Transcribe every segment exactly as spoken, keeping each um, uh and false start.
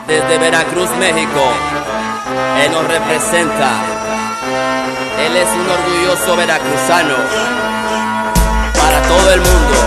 desde Veracruz, México. Él nos representa. Él es un orgulloso veracruzano para todo el mundo.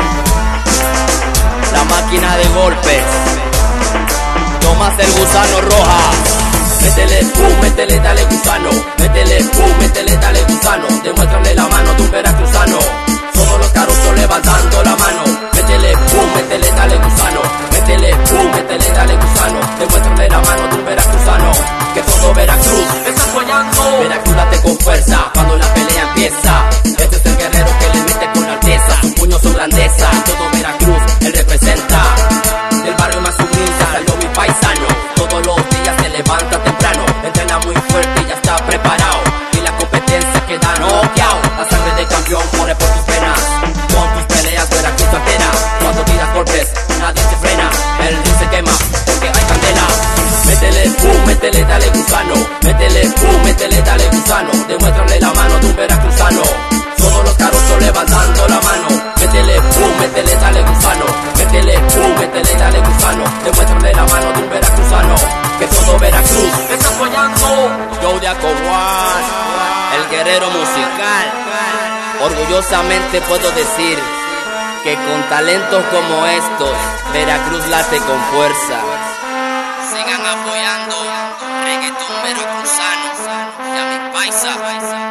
La máquina de golpes, Tomás el Gusano Rojas. Métele, pum, métele, dale gusano. Métele, pum, métele, dale gusano. Demuéstrale la mano de un veracruzano. Somos los carochos levantando la mano. Métele, pum, métele, dale gusano. Métele, pum, métele, dale gusano. Demuéstrale la mano de un veracruzano. Que todo Veracruz está soñando. Veracruz late con fuerza cuando la pelea empieza. Este es el guerrero que le mete con alteza. Sus puños son grandeza. Todo Veracruz él representa. Del barrio más humilde salió mi paisano. Todos los días se levanta temprano. Entrena muy fuerte y ya está preparado. Y la competencia queda noqueado. La sangre de campeón corre por tus venas. Con tus peleas Veracruz altera. Cuando tiras golpes nadie se frena. El ring se quema porque hay candela. Métele, pum, métele, dale gusano. Métele, pum, métele, dale gusano. Demuéstrale la mano de un veracruzano. Todos los carochos levantando la mano. Métele, pum, métele, dale gusano. Métele, pum, métele, dale gusano. Demuéstrale la mano de un veracruzano. Que todo Veracruz está soñando. Joe de Acoguas, el guerrero musical. Orgullosamente puedo decir que con talentos como estos, Veracruz late con fuerza. Sigan apoyando reggaetón veracruzano y a mi paisa.